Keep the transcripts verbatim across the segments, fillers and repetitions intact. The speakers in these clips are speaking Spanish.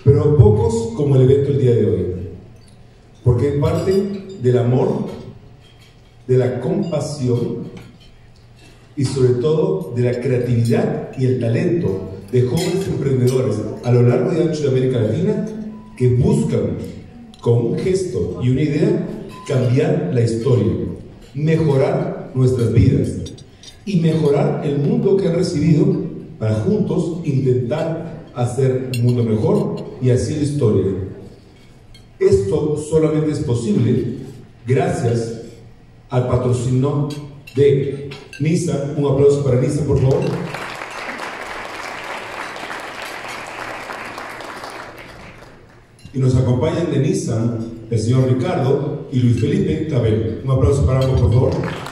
pero pocos como el evento el día de hoy, porque parte del amor, de la compasión y sobre todo de la creatividad y el talento de jóvenes emprendedores a lo largo y ancho de América Latina que buscan con un gesto y una idea cambiar la historia, mejorar nuestras vidas y mejorar el mundo que han recibido para juntos intentar hacer un mundo mejor y hacer historia. Esto solamente es posible gracias al patrocinio de Nissan. Un aplauso para Nissan, por favor. Y nos acompañan de Nissan el señor Ricardo y Luis Felipe Cabello. Un aplauso para ambos, por favor.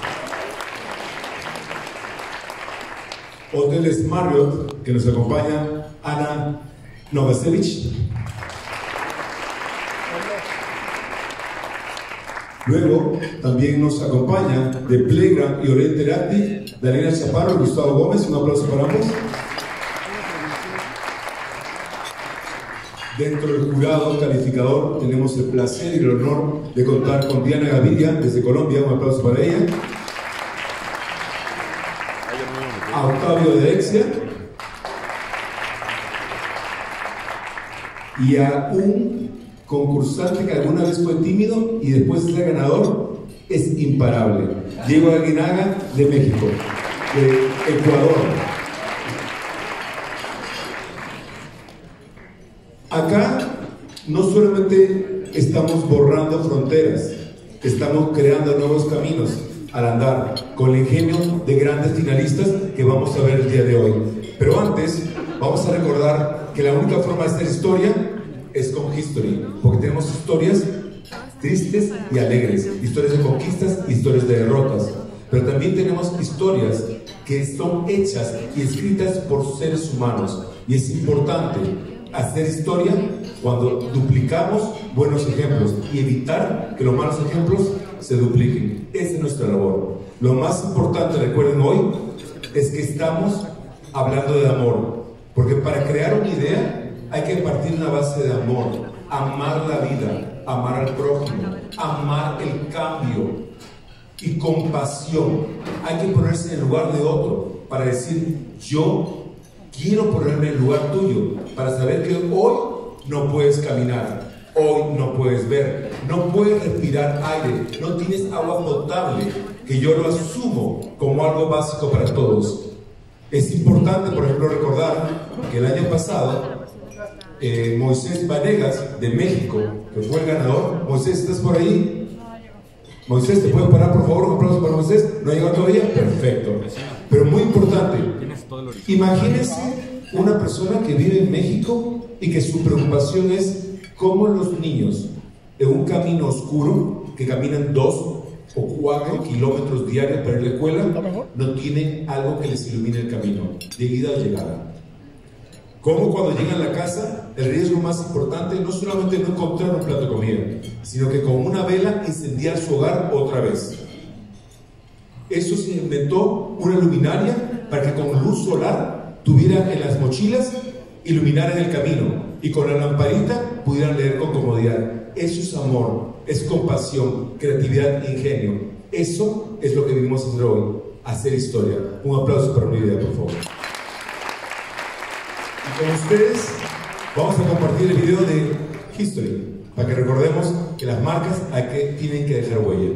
Hoteles Marriott, que nos acompaña Ana Novasevich. Luego también nos acompaña de Playground y Oriente Interactive, Daniela Chaparro y Gustavo Gómez. Un aplauso para ambos. Dentro del jurado calificador tenemos el placer y el honor de contar con Diana Gaviria desde Colombia. Un aplauso para ella. A Octavio de Exia y a un concursante que alguna vez fue tímido y después de ser ganador es imparable, Diego Aguinaga de México, de Ecuador. Acá no solamente estamos borrando fronteras, estamos creando nuevos caminos al andar, con el ingenio de grandes finalistas que vamos a ver el día de hoy. Pero antes, vamos a recordar que la única forma de hacer historia es con History, porque tenemos historias tristes y alegres, historias de conquistas, historias de derrotas, pero también tenemos historias que son hechas y escritas por seres humanos, y es importante hacer historia cuando duplicamos buenos ejemplos y evitar que los malos ejemplos se dupliquen. Esa es nuestra labor. Lo más importante, recuerden hoy, es que estamos hablando de amor, porque para crear una idea hay que partir de una base de amor, amar la vida, amar al prójimo, amar el cambio y compasión. Hay que ponerse en el lugar de otro para decir, yo quiero ponerme en el lugar tuyo, para saber que hoy no puedes caminar, hoy no puedes ver, no puedes respirar aire, no tienes agua potable, que yo lo asumo como algo básico para todos. Es importante, por ejemplo, recordar que el año pasado eh, Moisés Vanegas de México, que fue el ganador. Moisés, ¿estás por ahí? Moisés, ¿te puedes parar, por favor? Un aplauso para Moisés. ¿No ha llegado todavía? Perfecto. Pero muy importante, imagínense una persona que vive en México y que su preocupación es cómo los niños en un camino oscuro, que caminan dos o cuatro kilómetros diarios para ir a la escuela, no tienen algo que les ilumine el camino, de ida o llegada. Cómo cuando llegan a la casa, el riesgo más importante no solamente no encontrar un plato de comida, sino que con una vela incendiar su hogar otra vez. Eso se inventó una luminaria para que con luz solar tuvieran en las mochilas, iluminaran el camino y con la lamparita pudieran leer con comodidad. Eso es amor, es compasión, creatividad e ingenio. Eso es lo que venimos a hacer hoy, hacer historia. Un aplauso para una idea, por favor. Y con ustedes vamos a compartir el video de History, para que recordemos que las marcas hay que, tienen que dejar huella.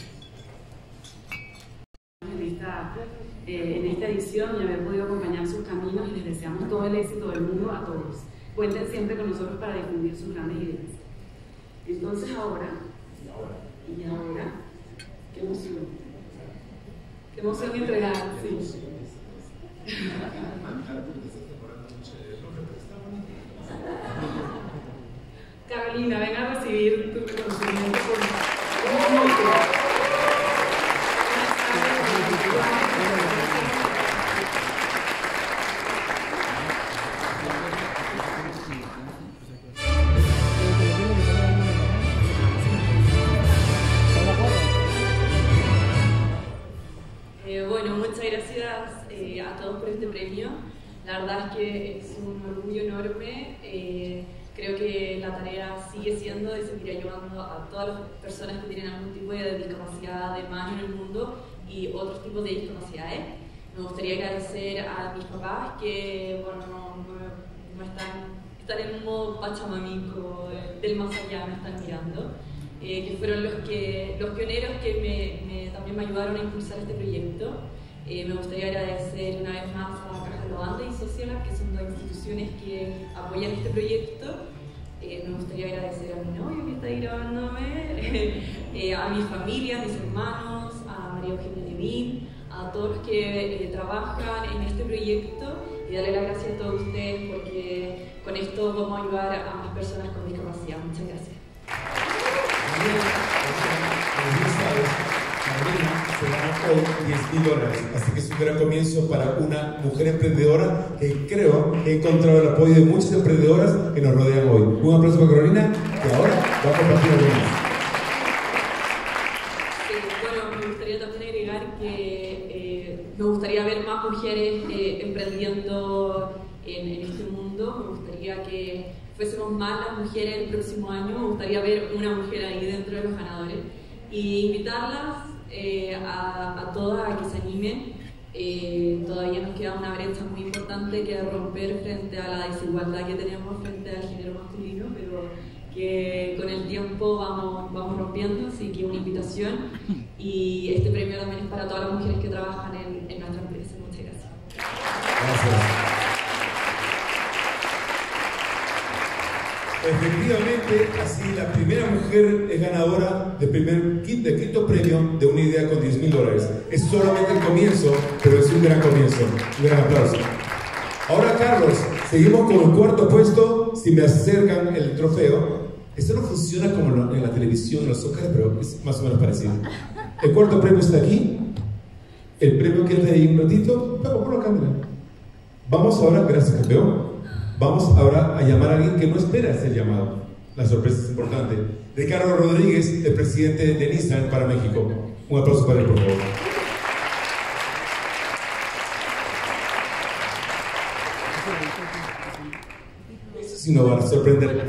Eh, en esta edición y haber podido acompañar sus caminos, y les deseamos todo el éxito del mundo a todos. Cuenten siempre con nosotros para difundir sus grandes ideas. Entonces ahora, y ahora, qué emoción, qué emoción entregar, sí. Carolina, ven a recibir tu reconocimiento por un momento. La verdad es que es un orgullo enorme. Eh, creo sigue siendo y seguir ayudando a todas las personas que tienen algún tipo de discapacidad de mano en el mundo y otros tipos de discapacidades. Me gustaría agradecer a mis papás que, bueno, no, no, no están, están en un modo pachamamico del más allá, me están mirando, eh, que fueron los, que, los pioneros que me, me, también me ayudaron a impulsar este proyecto. Eh, me gustaría agradecer una vez más a Caja Lobanda y Sociolab, que son dos instituciones que apoyan este proyecto. Eh, me gustaría agradecer a mi novio que está ahí grabándome, eh, a mi familia, a mis hermanos, a María Eugenia Levin, a todos los que eh, trabajan en este proyecto, y darle las gracias a todos ustedes porque con esto vamos a ayudar a más personas con discapacidad. Muchas gracias. Se gana hoy diez mil dólares, así que es un gran comienzo para una mujer emprendedora que creo que ha encontrado el apoyo de muchas emprendedoras que nos rodean hoy. Un aplauso para Carolina, que ahora va a compartir algo más. Sí, bueno, me gustaría también agregar que eh, me gustaría ver más mujeres eh, emprendiendo en, en este mundo. Me gustaría que fuésemos más las mujeres el próximo año. Me gustaría ver una mujer ahí dentro de los ganadores y invitarlas eh, a, a todas a que se animen. Eh, todavía nos queda una brecha muy importante que romper frente a la desigualdad que tenemos frente al género masculino, pero que con el tiempo vamos, vamos rompiendo, así que una invitación. Y este premio también es para todas las mujeres que trabajan en, en nuestra empresa. Muchas gracias. Gracias. Efectivamente, así la primera mujer es ganadora del primer kit de quinto premio de una idea con diez mil dólares. Es solamente el comienzo, pero es un gran comienzo. Un gran aplauso. Ahora, Carlos, seguimos con el cuarto puesto. Si me acercan el trofeo, esto no funciona como en la televisión, en los Óscar, pero es más o menos parecido. El cuarto premio está aquí. El premio que es de ahí un ratito. Vamos por la cámara. Vamos ahora, gracias, campeón. Vamos ahora a llamar a alguien que no espera ser llamado. La sorpresa es importante. Ricardo Rodríguez, el presidente de Nissan para México. Un aplauso para él, por favor. Eso sí no va a sorprender.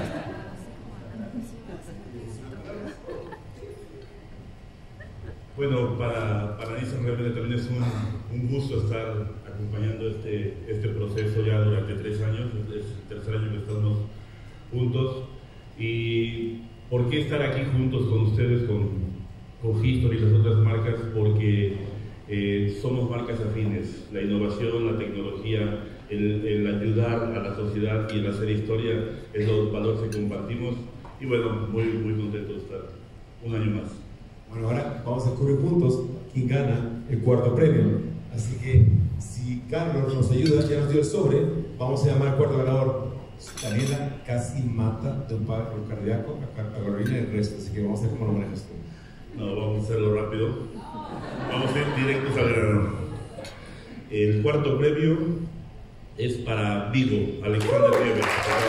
Bueno, para, para Nissan realmente también es un, un gusto estar acompañando este, este proceso ya durante tres años, es el tercer año que estamos juntos. ¿Y por qué estar aquí juntos con ustedes, con, con History y las otras marcas? Porque eh, somos marcas afines. La innovación, la tecnología, el, el ayudar a la sociedad y el hacer historia es los valores que compartimos. Y bueno, muy, muy contento de estar un año más. Bueno, ahora vamos a descubrir juntos quién gana el cuarto premio. Así que si Carlos nos ayuda, ya nos dio el sobre, vamos a llamar al cuarto ganador. Daniela casi mata de un paro cardíaco a Carolina y el resto, así que vamos a ver cómo lo manejas tú. No, vamos a hacerlo rápido. Vamos a ir directos al grano. El cuarto premio es para Vigo, Alexander Nieves.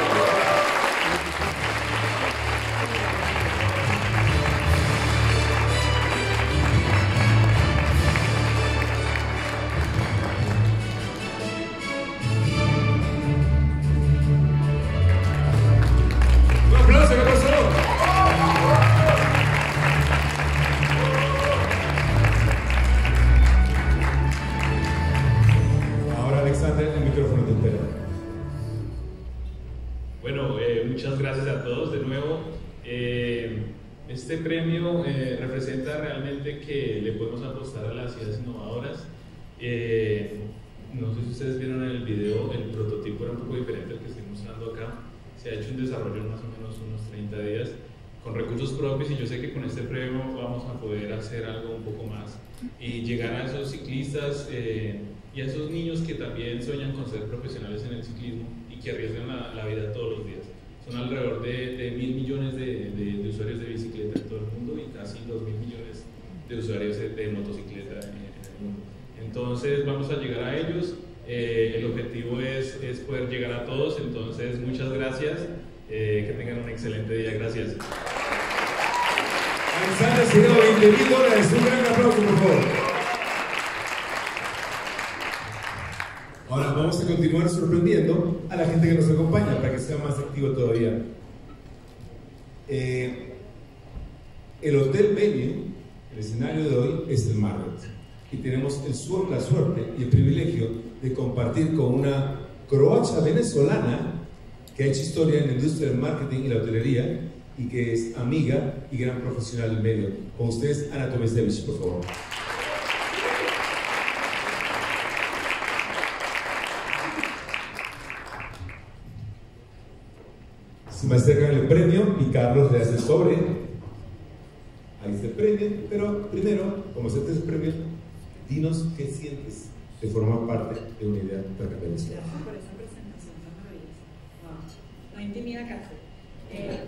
Este premio eh, representa realmente que le podemos apostar a las ideas innovadoras. Eh, no sé si ustedes vieron en el video, el prototipo era un poco diferente al que estoy mostrando acá. Se ha hecho un desarrollo en más o menos unos treinta días con recursos propios, y yo sé que con este premio vamos a poder hacer algo un poco más y llegar a esos ciclistas eh, y a esos niños que también sueñan con ser profesionales en el ciclismo y que arriesgan la, la vida todos los días. Son alrededor de, de mil millones de, de, de usuarios de bicicleta en todo el mundo y casi dos mil millones de usuarios de, de motocicleta en, en el mundo. Entonces vamos a llegar a ellos. Eh, el objetivo es, es poder llegar a todos. Entonces muchas gracias. Eh, que tengan un excelente día. Gracias. Alexander se dio veinte mil dólares. Un gran aplauso, por favor. Ahora vamos a continuar sorprendiendo a la gente que nos acompaña para que sea más activo todavía. Eh, el Hotel Venue, el escenario de hoy, es el Marriott. Y tenemos el su la suerte y el privilegio de compartir con una croata venezolana que ha hecho historia en la industria del marketing y la hotelería y que es amiga y gran profesional del medio. Con ustedes, Ana Tomisevich, por favor. Se me acercan el premio y Carlos le hace el sobre. Ahí está el premio, pero primero, como se te hace el premio, dinos qué sientes de formar parte de una idea tan Gracias por esa presentación tan maravillosa. Wow. No intimida casi. Eh,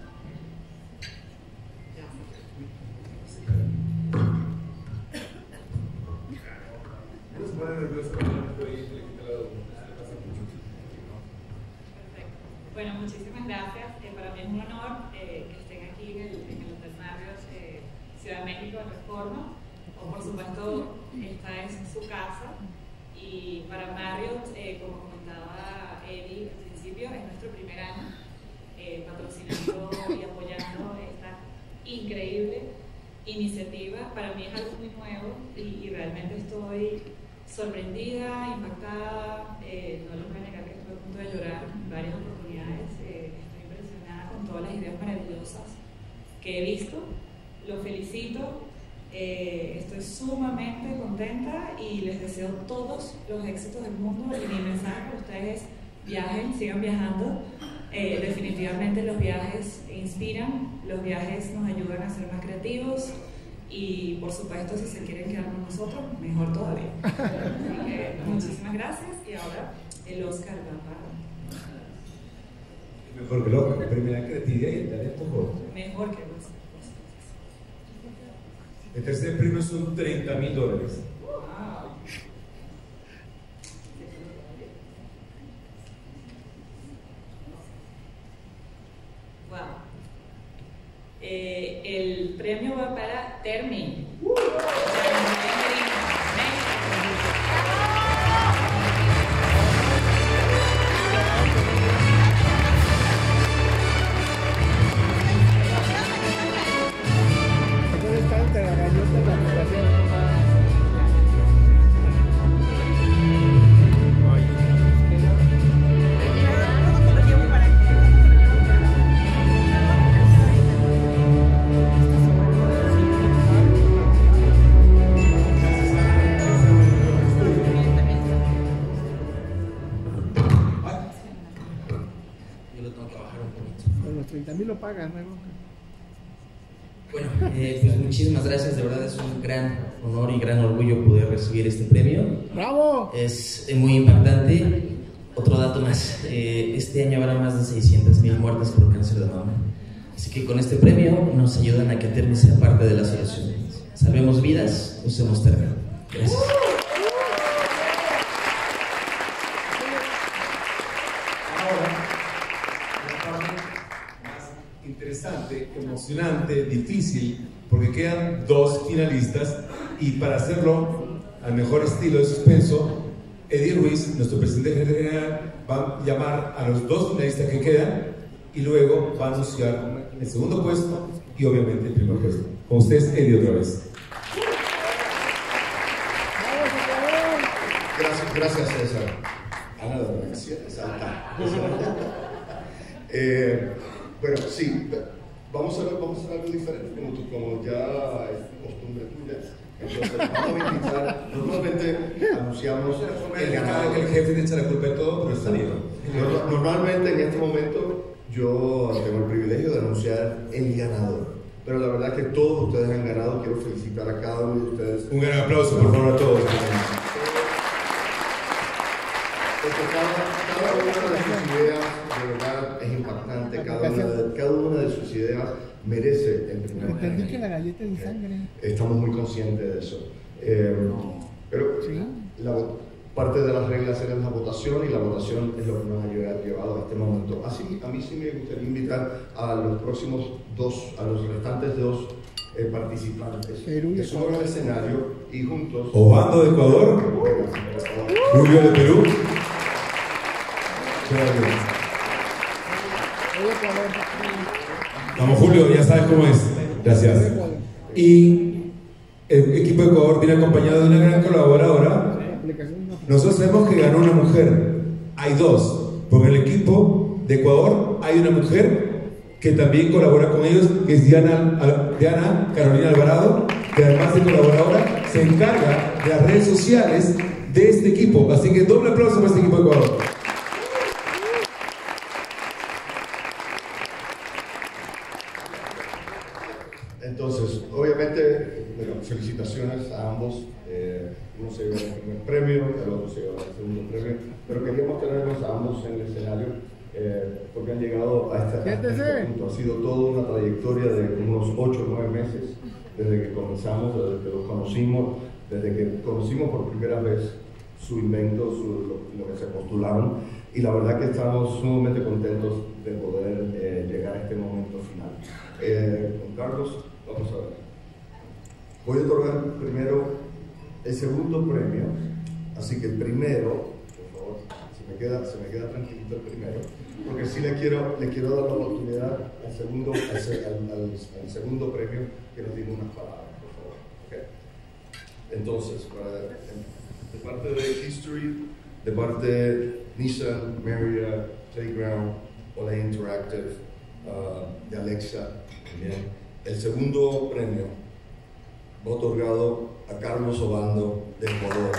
Bueno, muchísimas gracias. Eh, para mí es un honor eh, que estén aquí en el, en el Hotel Marriott eh, Ciudad de México en Reforma. O por supuesto, esta es su casa. Y para Marriott, eh, como comentaba Eddie al principio, es nuestro primer año eh, patrocinando y apoyando esta increíble iniciativa. Para mí es algo muy nuevo y, y realmente estoy sorprendida, impactada. Eh, no les voy a negar que estoy a punto de llorar en varias oportunidades. Eh, estoy impresionada con todas las ideas maravillosas que he visto. Los felicito. Eh, estoy sumamente contenta y les deseo todos los éxitos del mundo. Y mi mensaje para ustedes: viajen, sigan viajando. Eh, definitivamente los viajes inspiran, los viajes nos ayudan a ser más creativos y por supuesto si se quieren quedar con nosotros, mejor todavía. Así que muchísimas gracias y ahora el Oscar va para... Mejor que loco, primera creatividad y el talento joven. Mejor que el Oscar. El tercer premio son treinta mil dólares. Wow. Wow. Eh, el premio va para Termin. Uh. Lo pagan, ¿no? Bueno, eh, pues muchísimas gracias, de verdad es un gran honor y gran orgullo poder recibir este premio. ¡Bravo! Es eh, muy impactante. Otro dato más, eh, este año habrá más de seiscientas mil muertes por cáncer de mama. Así que con este premio nos ayudan a que Termin sea parte de la solución. Salvemos vidas, usemos Termin. Gracias. Interesante, emocionante, difícil, porque quedan dos finalistas y para hacerlo al mejor estilo de suspenso, Eddie Ruiz, nuestro presidente general, va a llamar a los dos finalistas que quedan y luego va a anunciar el segundo puesto y obviamente el primer puesto. Con ustedes, Eddie, otra vez. Gracias, gracias César. Ana, la reacción es alta. eh, Bueno, sí, vamos a, ver, vamos a hacer algo diferente, como, tú, como ya es costumbre tuya. Entonces, vamos a invitar, normalmente anunciamos el ganador. Que el jefe le echa la culpa de todo, pero está bien. Normalmente en este momento yo tengo el privilegio de anunciar el ganador. Pero la verdad que todos ustedes han ganado, quiero felicitar a cada uno de ustedes. Un gran aplauso, por favor, a todos. Porque cada, cada una de sus ideas de verdad es impactante, cada una de, cada una de sus ideas merece el primer lugar. Entendí que la galleta de sangre. Estamos muy conscientes de eso. Eh, pero ¿sí? la, parte de las reglas era la votación y la votación es lo que nos ha llevado a este momento. Así, a mí sí me gustaría invitar a los próximos dos, a los restantes dos eh, participantes que suban al escenario y juntos... Obando de Ecuador, Julio de Perú. Vamos, Julio, ya sabes cómo es. Gracias. Y el equipo de Ecuador viene acompañado de una gran colaboradora. Nosotros sabemos que ganó una mujer. Hay dos. Porque en el equipo de Ecuador hay una mujer que también colabora con ellos, que es Diana, Diana Carolina Alvarado, que además de colaboradora se encarga de las redes sociales de este equipo. Así que doble aplauso para este equipo de Ecuador. Entonces, obviamente, bueno, felicitaciones a ambos. Eh, uno se lleva el primer premio, el otro se lleva el segundo premio, pero queríamos tenerlos a ambos en el escenario eh, porque han llegado a, esta, a este punto. Ha sido toda una trayectoria de unos ocho o nueve meses desde que comenzamos, desde que los conocimos, desde que conocimos por primera vez su invento, su, lo, lo que se postularon, y la verdad que estamos sumamente contentos de poder eh, llegar a este momento final. Eh, con Carlos, vamos a ver. Voy a otorgar primero el segundo premio, así que el primero, por favor, se me queda, se me queda tranquilito el primero, porque sí le quiero, le quiero dar la oportunidad al segundo, al, al, al, al segundo premio que nos diga unas palabras, por favor. ¿Okay? Entonces, para, de parte de History, de parte de Nissan, Maria, Playground, Olay Interactive, uh, de Alexa, también, el segundo premio va otorgado a Carlos Obando de Ecuador.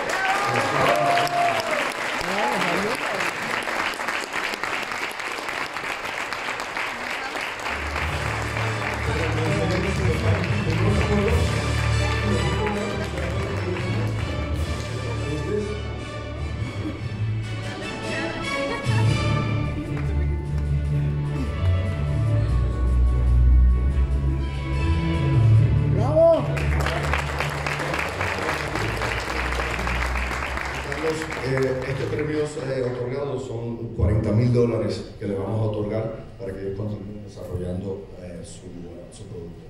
Que le vamos a otorgar para que ellos continúen desarrollando eh, su, uh, su producto.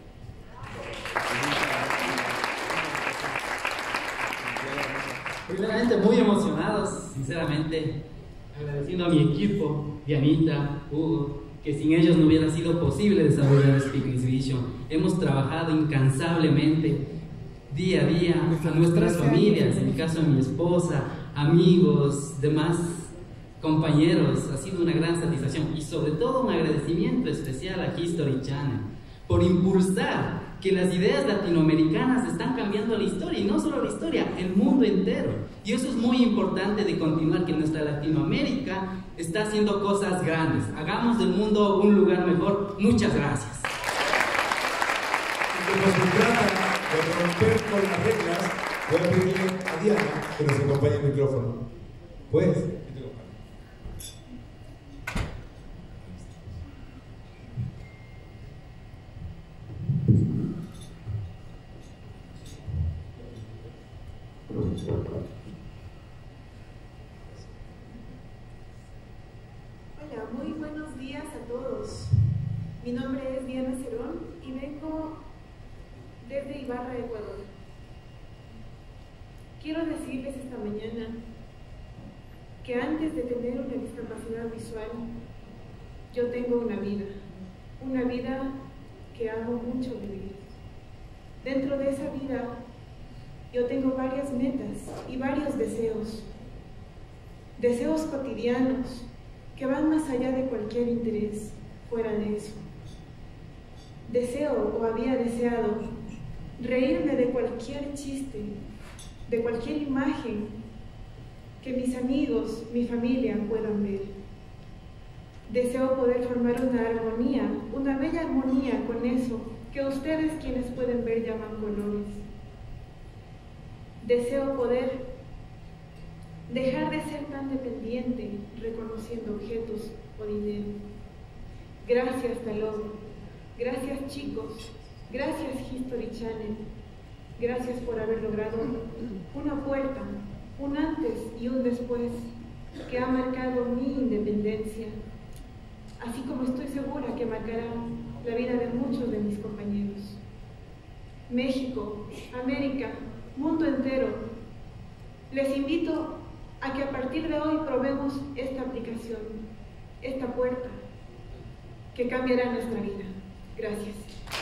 Primeramente muy emocionados, sinceramente, agradeciendo a mi equipo, Dianita, Hugo, que sin ellos no hubiera sido posible desarrollar Speak Exhibition. Hemos trabajado incansablemente, día a día, a nuestras familias, en mi caso a mi esposa, amigos, demás compañeros. Ha sido una gran satisfacción y sobre todo un agradecimiento especial a History Channel por impulsar que las ideas latinoamericanas están cambiando la historia, y no solo la historia, el mundo entero. Y eso es muy importante de continuar, que nuestra Latinoamérica está haciendo cosas grandes. Hagamos del mundo un lugar mejor. Muchas gracias. Como se trata de romper con las reglas, voy a pedirle a Diana que nos acompañe el micrófono. ¿Puedes? Hola, muy buenos días a todos. Mi nombre es Diana Cerón y vengo desde Ibarra, Ecuador. Quiero decirles esta mañana que antes de tener una discapacidad visual, yo tengo una vida, una vida que amo mucho vivir. Dentro de esa vida, yo tengo varias metas y varios deseos, deseos cotidianos que van más allá de cualquier interés fuera de eso. Deseo o había deseado reírme de cualquier chiste, de cualquier imagen que mis amigos, mi familia puedan ver. Deseo poder formar una armonía, una bella armonía con eso que ustedes, quienes pueden ver, llaman colores. Deseo poder dejar de ser tan dependiente reconociendo objetos o dinero. Gracias, Talón. Gracias, chicos. Gracias, History Channel. Gracias por haber logrado una puerta, un antes y un después que ha marcado mi independencia, así como estoy segura que marcará la vida de muchos de mis compañeros. México, América, mundo entero, les invito a que a partir de hoy probemos esta aplicación, esta puerta, que cambiará nuestra vida. Gracias.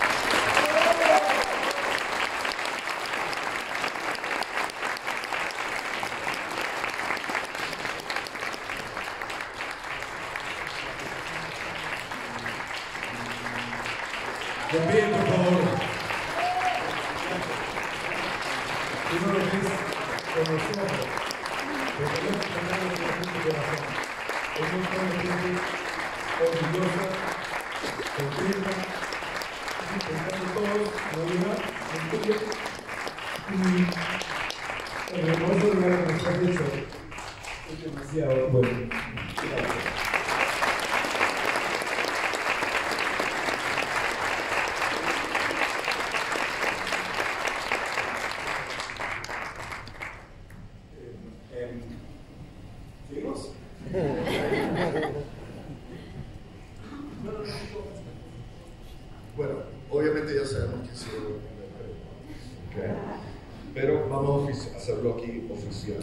De pie, por favor. Uno lo ves con los ojos, porque no se cantan los ojos de corazón. Es un pueblo de gente orgullosa, contenta, pensando todos, la vida, en tuyo. Y el hermoso lugar que nos has hecho es demasiado bueno. Gracias. Bueno, obviamente ya sabemos que sí, okay. Pero vamos a hacerlo aquí oficial.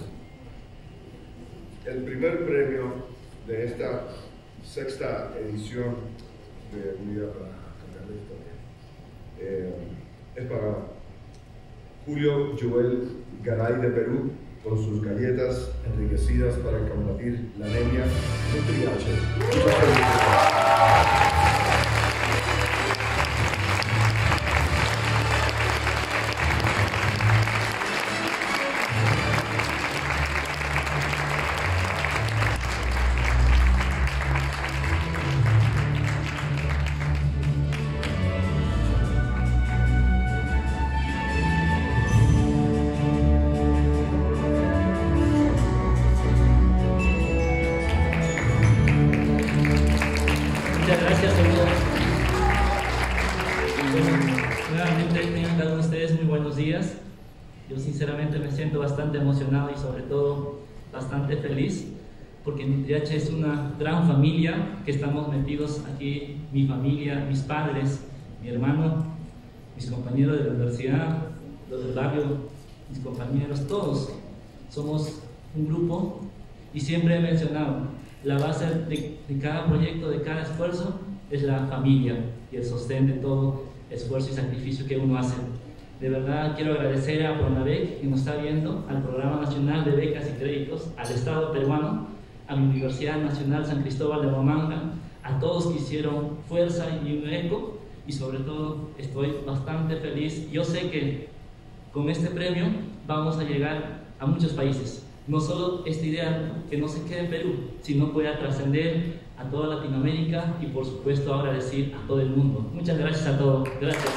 El primer premio de esta sexta edición de Unidad para Cambiar la Historia eh, es para Julio Joel Garay de Perú, con sus galletas enriquecidas para combatir la anemia Nutri-H. Muchas gracias a todos. Bueno, nuevamente tengan cada uno de ustedes muy buenos días. Yo sinceramente me siento bastante emocionado y sobre todo bastante feliz porque Nutri-H es una gran familia que estamos metidos aquí, mi familia, mis padres, mi hermano, mis compañeros de la universidad, los del barrio, mis compañeros, todos somos un grupo y siempre he mencionado la base de, de cada proyecto, de cada esfuerzo, es la familia y el sostén de todo esfuerzo y sacrificio que uno hace. De verdad quiero agradecer a Pronavec, que nos está viendo, al Programa Nacional de Becas y Créditos, al Estado peruano, a mi Universidad Nacional San Cristóbal de Huamanga, a todos que hicieron fuerza y un eco, y sobre todo estoy bastante feliz. Yo sé que con este premio vamos a llegar a muchos países. No solo esta idea que no se quede en Perú, sino pueda trascender a toda Latinoamérica y por supuesto ahora decir a todo el mundo. Muchas gracias a todos. Gracias.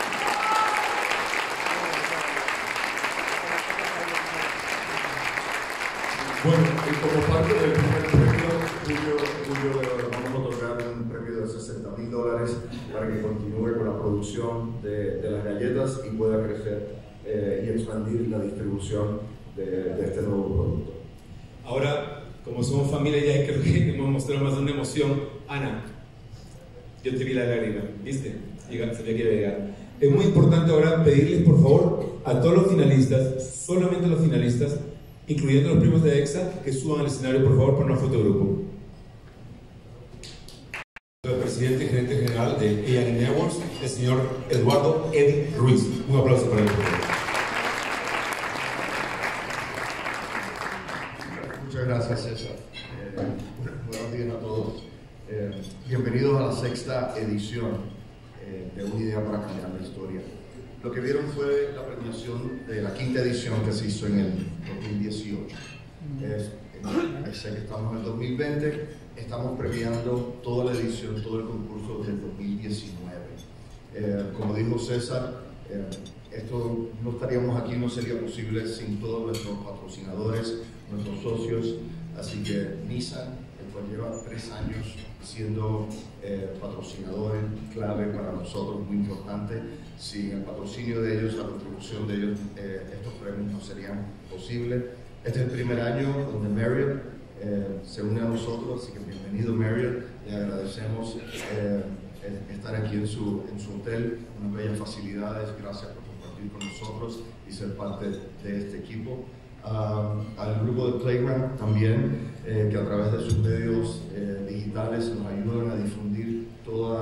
Bueno, y como parte del primer premio, Julio, Julio le vamos a otorgar un premio de sesenta mil dólares para que continúe con la producción de, de las galletas y pueda crecer eh, y expandir la distribución De, de este nuevo producto. Ahora, como somos familia ya creo que hemos mostrado más de una emoción. Ana, yo te vi la lágrima, ¿viste? Llega, sabía que iba a llegar. Es muy importante ahora pedirles por favor a todos los finalistas, solamente los finalistas, incluyendo los primos de EXA, que suban al escenario por favor para una foto de grupo. El presidente y gerente general de A and M Networks, el señor Eduardo Eddie Ruiz. Un aplauso para él, por favor. Muchas gracias, César. Eh, buenos días a todos. Eh, bienvenidos a la sexta edición eh, de Una Idea para Cambiar la Historia. Lo que vieron fue la premiación de la quinta edición que se hizo en el dos mil dieciocho. Es, en, sé que estamos en el dos mil veinte, estamos premiando toda la edición, todo el concurso del dos mil diecinueve. Eh, como dijo César, eh, esto no estaríamos aquí, no sería posible sin todos nuestros patrocinadores, nuestros socios, así que Nissan, el cual lleva tres años siendo eh, patrocinador clave para nosotros, muy importante. Sin el patrocinio de ellos, la contribución de ellos, eh, estos premios no serían posibles. Este es el primer año donde Marriott eh, se une a nosotros, así que bienvenido Marriott, le agradecemos eh, estar aquí en su, en su hotel, unas bellas facilidades, gracias por compartir con nosotros y ser parte de este equipo. Uh, al grupo de Playground también, eh, que a través de sus medios eh, digitales nos ayudan a difundir toda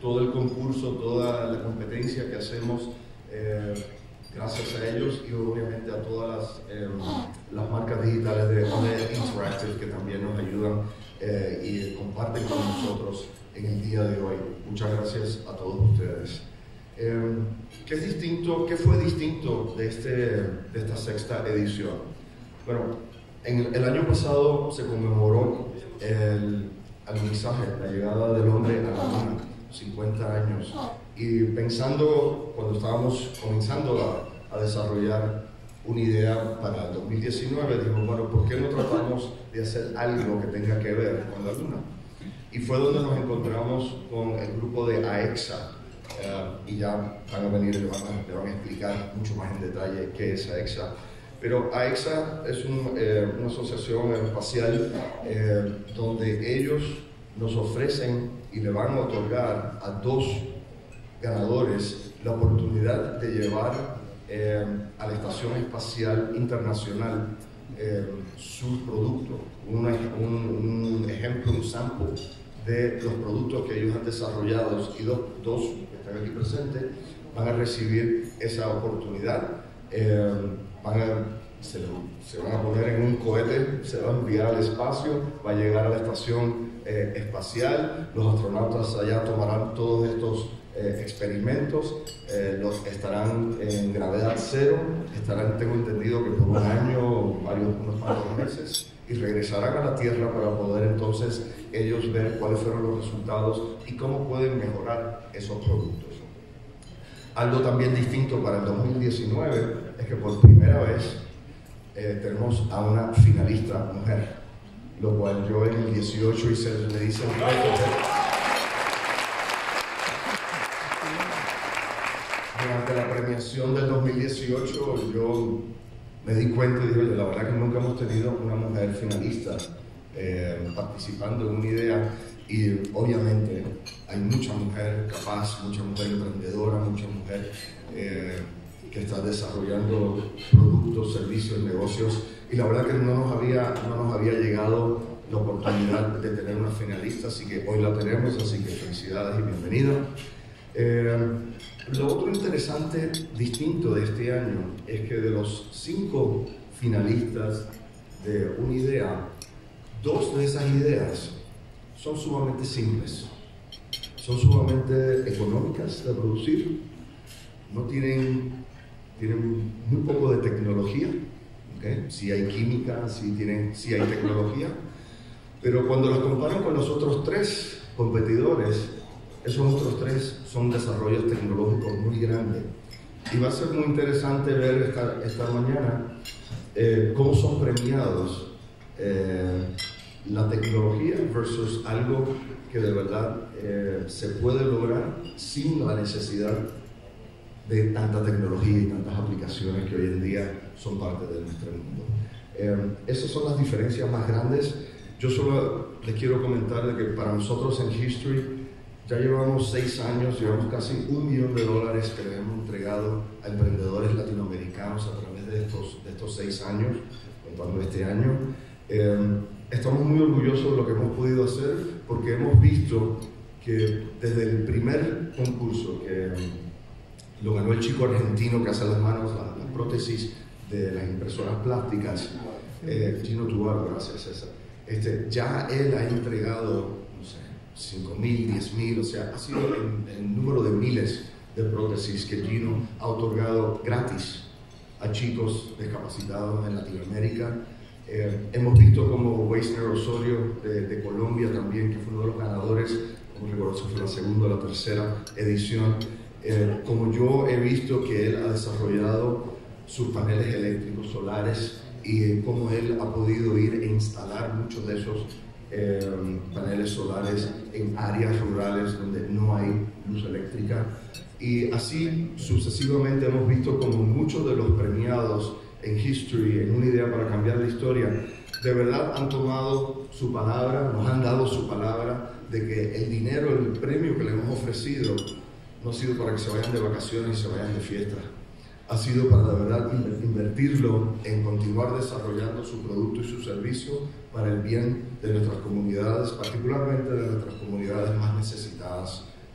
todo el concurso, toda la competencia que hacemos, eh, gracias a ellos y obviamente a todas las, eh, las marcas digitales de Onet Interactive que también nos ayudan eh, y comparten con nosotros en el día de hoy. Muchas gracias a todos ustedes. Eh, ¿qué, es distinto, ¿Qué fue distinto de, este, de esta sexta edición? Bueno, en el, el año pasado se conmemoró el alunizaje, la llegada del hombre a la luna, cincuenta años. Y pensando, cuando estábamos comenzando a, a desarrollar una idea para el dos mil diecinueve, dijimos, bueno, ¿por qué no tratamos de hacer algo que tenga que ver con la luna? Y fue donde nos encontramos con el grupo de AEXA, uh, y ya van a venir y le van a, le van a explicar mucho más en detalle qué es AEXA. Pero AEXA es un, eh, una asociación espacial eh, donde ellos nos ofrecen y le van a otorgar a dos ganadores la oportunidad de llevar eh, a la Estación Espacial Internacional eh, su producto, un, un, un ejemplo, un sample de los productos que ellos han desarrollado, y dos, dos que están aquí presentes van a recibir esa oportunidad. Eh, van a, se, se van a poner en un cohete, se va a enviar al espacio, va a llegar a la estación eh, espacial, los astronautas allá tomarán todos estos eh, experimentos, eh, los estarán en gravedad cero, estarán, tengo entendido que por un año, varios, unos cuantos meses, y regresarán a la Tierra para poder entonces ellos ver cuáles fueron los resultados y cómo pueden mejorar esos productos. Algo también distinto para el dos mil diecinueve es que por primera vez eh, tenemos a una finalista mujer, lo cual yo en el dieciocho y se le dice un reto. Durante la premiación del dos mil dieciocho yo me di cuenta y dije, la verdad que nunca hemos tenido una mujer finalista eh, participando en una idea. Y obviamente hay mucha mujer capaz, mucha mujer emprendedora, mucha mujer eh, que está desarrollando productos, servicios, negocios. Y la verdad que no nos había, no nos había llegado la oportunidad de tener una finalista, así que hoy la tenemos, así que felicidades y bienvenida. Eh, lo otro interesante, distinto de este año, es que de los cinco finalistas de una idea, dos de esas ideas son sumamente simples, son sumamente económicas de producir, no tienen, tienen muy poco de tecnología, ¿okay? Sí hay química, sí, tienen, sí hay tecnología, pero cuando las comparan con los otros tres competidores, esos otros tres son desarrollos tecnológicos muy grandes. Y va a ser muy interesante ver esta, esta mañana eh, cómo son premiados eh, la tecnología versus algo que de verdad eh, se puede lograr sin la necesidad de tanta tecnología y tantas aplicaciones que hoy en día son parte de nuestro mundo. Eh, esas son las diferencias más grandes. Yo solo les quiero comentar de que para nosotros en History ya llevamos seis años, llevamos casi un millón de dólares que le hemos entregado a emprendedores latinoamericanos a través de estos, de estos seis años, contando este año. Eh, Estamos muy orgullosos de lo que hemos podido hacer porque hemos visto que desde el primer concurso que lo ganó el chico argentino que hace las manos, las, las prótesis de las impresoras plásticas, eh, Gino Tubar, gracias César, este, ya él ha entregado, no sé, cinco mil, diez mil, o sea, ha sido el, el número de miles de prótesis que Gino ha otorgado gratis a chicos discapacitados en Latinoamérica. Eh, hemos visto como Weisner Osorio de, de Colombia también, que fue uno de los ganadores, como recuerdo, fue la segunda o la tercera edición, eh, como yo he visto que él ha desarrollado sus paneles eléctricos solares y eh, cómo él ha podido ir e instalar muchos de esos eh, paneles solares en áreas rurales donde no hay luz eléctrica. Y así sucesivamente hemos visto como muchos de los premiados en History, en una idea para cambiar la historia, de verdad han tomado su palabra, nos han dado su palabra de que el dinero, el premio que le hemos ofrecido, no ha sido para que se vayan de vacaciones y se vayan de fiesta, ha sido para de verdad invertirlo en continuar desarrollando su producto y su servicio para el bien de nuestras comunidades, particularmente de nuestras comunidades más necesitadas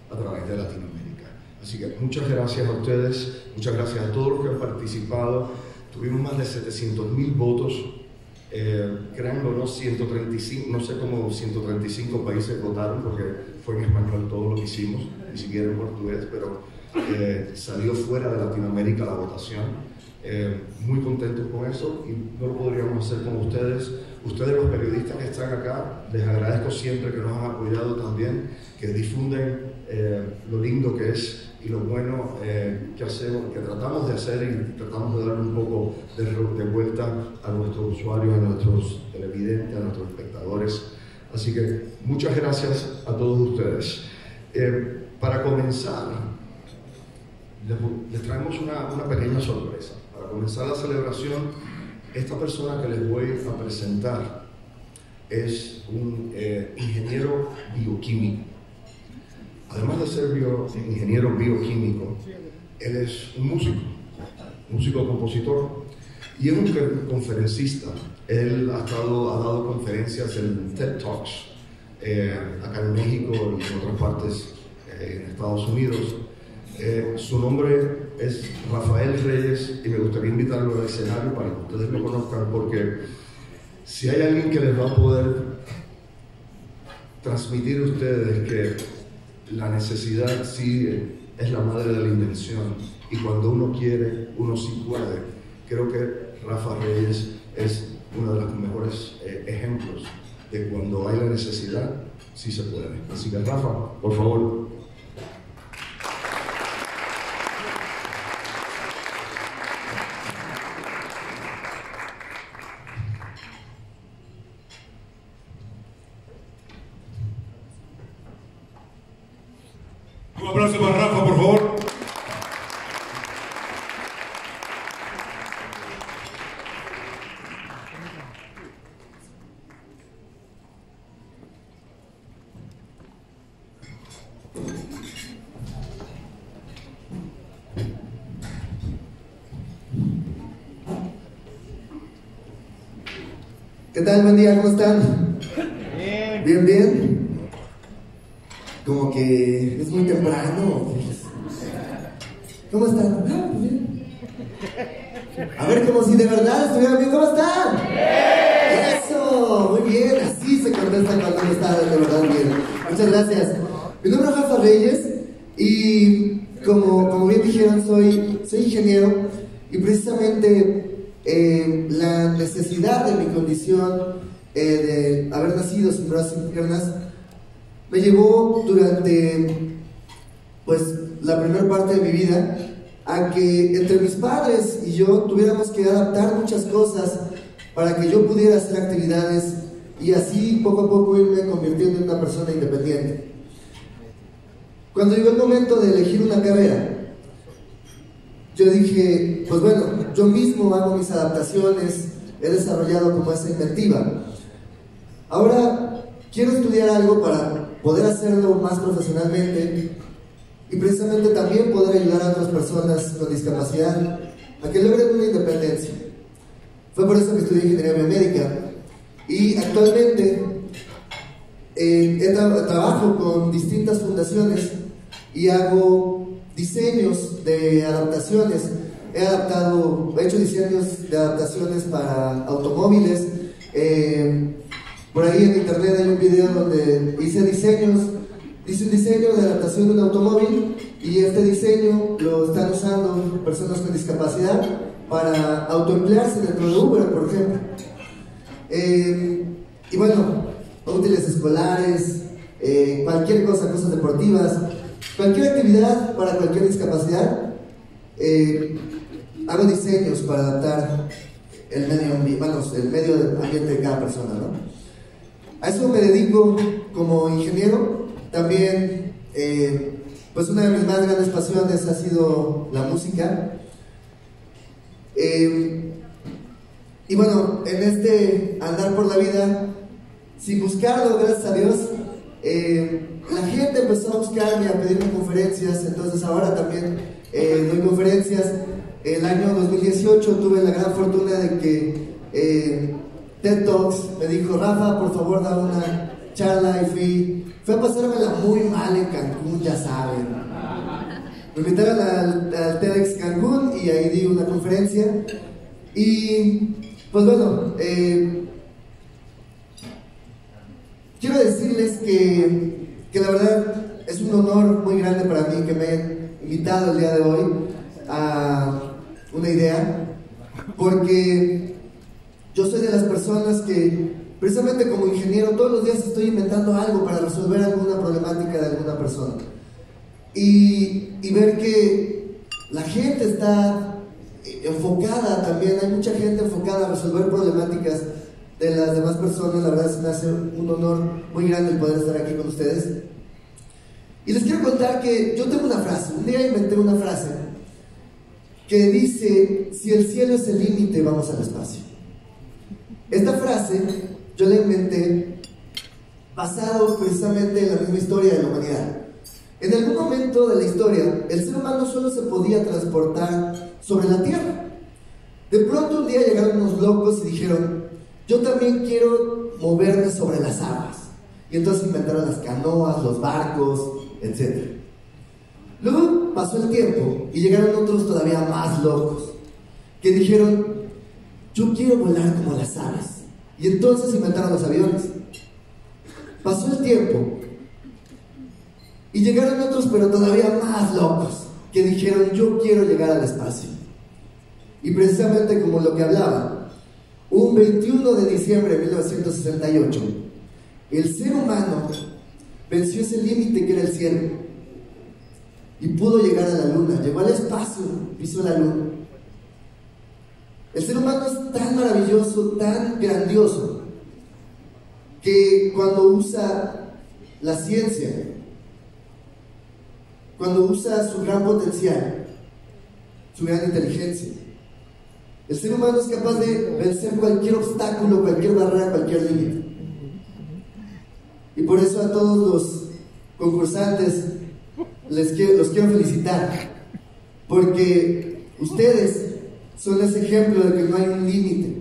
a través de Latinoamérica. Así que muchas gracias a ustedes, muchas gracias a todos los que han participado. Tuvimos más de setecientos mil votos, eh, créanlo, no, ciento treinta y cinco, no sé cómo ciento treinta y cinco países votaron, porque fue en español todo lo que hicimos, ni siquiera en portugués, pero eh, salió fuera de Latinoamérica la votación. Eh, muy contentos con eso y no lo podríamos hacer con ustedes. Ustedes, los periodistas que están acá, les agradezco siempre que nos han apoyado también, que difunden eh, lo lindo que es y lo bueno eh, que hacemos, que tratamos de hacer y tratamos de darle un poco de, de vuelta a nuestros usuarios, a nuestros televidentes, a nuestros espectadores. Así que muchas gracias a todos ustedes. Eh, para comenzar, les, les traemos una, una pequeña sorpresa. Para comenzar la celebración, esta persona que les voy a presentar es un eh, ingeniero bioquímico. Además de ser bio, ingeniero bioquímico, él es un músico, músico-compositor, y es un conferencista. Él ha, estado, ha dado conferencias en TED Talks, eh, acá en México y en otras partes eh, en Estados Unidos. Eh, su nombre es Rafael Reyes y me gustaría invitarlo al escenario para que ustedes lo conozcan, porque si hay alguien que les va a poder transmitir a ustedes que la necesidad sí es la madre de la invención y cuando uno quiere, uno sí puede, creo que Rafa Reyes es uno de los mejores eh, ejemplos de cuando hay la necesidad, sí se puede. Así que Rafa, por favor. Un aplauso para Rafa, por favor. ¿Qué tal? Buen día, ¿cómo están? Bien. Bien, bien. Como que es muy temprano. ¿Cómo están? Ah, bien. A ver, como si de verdad estuvieran bien. ¿Cómo están? ¡Bien! Eso, muy bien. Así se contesta cuando uno está de verdad bien. Muchas gracias. Mi nombre es Rafa Reyes y como, como bien dijeron, soy, soy ingeniero y precisamente eh, la necesidad de mi condición eh, de haber nacido sin brazos y piernas me llevó durante pues la primera parte de mi vida a que entre mis padres y yo tuviéramos que adaptar muchas cosas para que yo pudiera hacer actividades y así poco a poco irme convirtiendo en una persona independiente. Cuando llegó el momento de elegir una carrera, yo dije, pues bueno, yo mismo hago mis adaptaciones, he desarrollado como esa inventiva. Ahora quiero estudiar algo para poder hacerlo más profesionalmente y precisamente también poder ayudar a otras personas con discapacidad a que logren una independencia. Fue por eso que estudié ingeniería biomédica y actualmente eh, he tra trabajo con distintas fundaciones y hago diseños de adaptaciones. He adaptado, he hecho diseños de adaptaciones para automóviles. Eh, por ahí en internet hay un video donde hice diseños, hice un diseño de adaptación de un automóvil y este diseño lo están usando personas con discapacidad para autoemplearse dentro de Uber, por ejemplo. Eh, y bueno, útiles escolares, eh, cualquier cosa, cosas deportivas, cualquier actividad para cualquier discapacidad. Eh, hago diseños para adaptar el medio ambiente, bueno, el medio ambiente de cada persona, ¿no? A eso me dedico como ingeniero. También, eh, pues una de mis más grandes pasiones ha sido la música. Eh, y bueno, en este andar por la vida, sin buscarlo, gracias a Dios, eh, la gente empezó a buscarme, a pedirme conferencias. Entonces ahora también eh, doy conferencias. El año dos mil dieciocho tuve la gran fortuna de que eh, TED Talks me dijo, Rafa, por favor, da una charla y fui, fui a pasármela muy mal en Cancún, ya saben. Me invitaron al, al TEDx Cancún y ahí di una conferencia. Y pues bueno, eh, quiero decirles que, que la verdad es un honor muy grande para mí que me hayan invitado el día de hoy a una idea, porque yo soy de las personas que precisamente como ingeniero todos los días estoy inventando algo para resolver alguna problemática de alguna persona y, y ver que la gente está enfocada también, hay mucha gente enfocada a resolver problemáticas de las demás personas. La verdad se me hace un honor muy grande el poder estar aquí con ustedes. Y les quiero contar que yo tengo una frase, un día inventé una frase que dice: si el cielo es el límite, vamos al espacio. Esta frase yo la inventé basado precisamente en la misma historia de la humanidad. En algún momento de la historia, el ser humano solo se podía transportar sobre la tierra. De pronto un día llegaron unos locos y dijeron: yo también quiero moverme sobre las aguas. Y entonces inventaron las canoas, los barcos, etcétera. Luego pasó el tiempo y llegaron otros todavía más locos que dijeron: yo quiero volar como las aves. Y entonces inventaron los aviones. Pasó el tiempo y llegaron otros pero todavía más locos que dijeron: yo quiero llegar al espacio. Y precisamente como lo que hablaba, un veintiuno de diciembre de mil novecientos sesenta y ocho, el ser humano venció ese límite que era el cielo y pudo llegar a la luna, llegó al espacio, pisó la luna. El ser humano es tan maravilloso, tan grandioso, que cuando usa la ciencia, cuando usa su gran potencial, su gran inteligencia, el ser humano es capaz de vencer cualquier obstáculo, cualquier barrera, cualquier límite. Y por eso a todos los concursantes les quiero, los quiero felicitar, porque ustedes son ese ejemplo de que no hay un límite.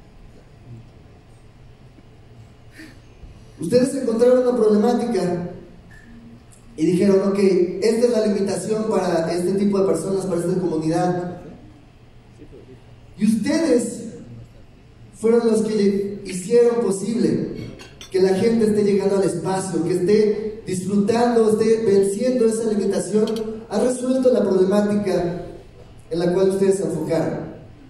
Ustedes encontraron una problemática y dijeron: ok, esta es la limitación para este tipo de personas, para esta comunidad. Y ustedes fueron los que hicieron posible que la gente esté llegando al espacio, que esté disfrutando, esté venciendo esa limitación. Ha resuelto la problemática en la cual ustedes se enfocaron.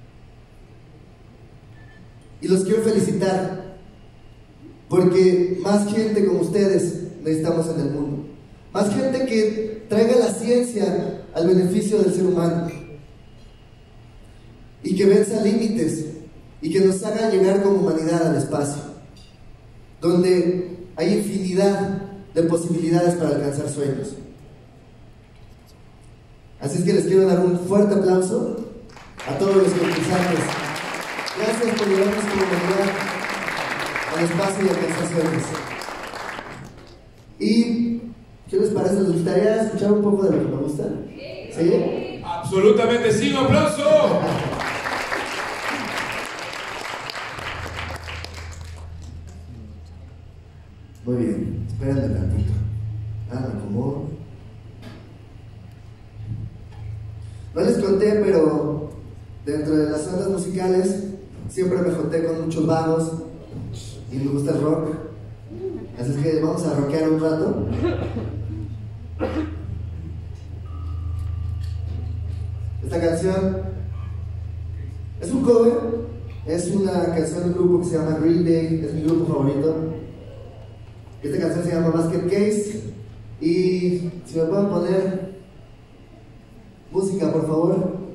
Y los quiero felicitar, porque más gente como ustedes necesitamos en el mundo. Más gente que traiga la ciencia al beneficio del ser humano y que venza límites y que nos haga llegar como humanidad al espacio, donde hay infinidad de posibilidades para alcanzar sueños. Así es que les quiero dar un fuerte aplauso a todos los concursantes. Gracias por llevarnos como humanidad al espacio y alcanzar sueños. ¿Y qué les parece? ¿Les gustaría escuchar un poco de lo que me gusta? ¿Sí? Absolutamente sí, un aplauso. Muy bien, espérenme tantito. Ah, me acomodo. No les conté, pero dentro de las ondas musicales siempre me junté con muchos vagos y me gusta el rock. Así es que vamos a rockear un rato. Esta canción es un cover, es una canción de un grupo que se llama Green Day, es mi grupo favorito. Esta canción se llama Basket Case. Y si me pueden poner música, por favor.